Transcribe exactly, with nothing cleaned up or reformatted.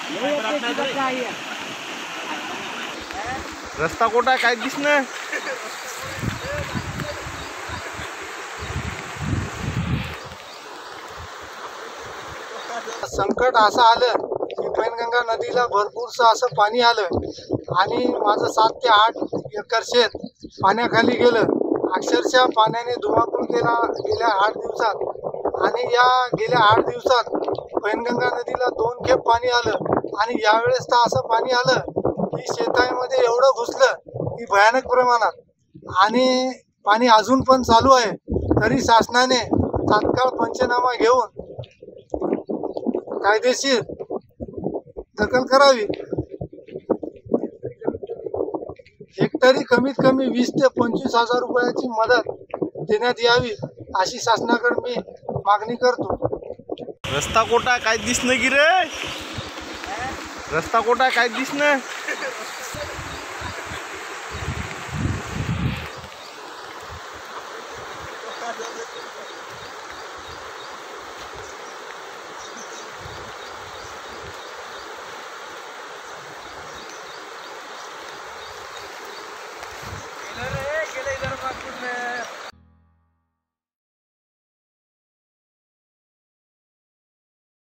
रस्ता कोटा काय दिसणं. संकट असं आलं की पैनगंगा नदीला भरपूरसं असं पाणी आलं आणि माझं सात ते आठ एकर शेत पाण्याखाली गेलं. अक्षरशः पाण्याने धुमाकूळ केला गेल्या आठ दिवसात. आणि या गेल्या आठ दिवसात पैनगंगा नदीला दोन खेप पाणी आलं आणि यावेळेस तर असं पाणी आलं की शेतामध्ये एवढं घुसलं की भयानक प्रमाणात. आणि पाणी अजून पण चालू आहे. तरी शासनाने तात्काळ पंचनामा घेऊन कायदेशीर दखल करावी. हेक्टरी कमीत कमी वीस ते पंचवीस हजार रुपयाची मदत देण्यात यावी अशी शासनाकडे मी मागणी करतो. रस्ता कोटा काय दिसणं की रे. रस्ता कोटा काय दिसणं.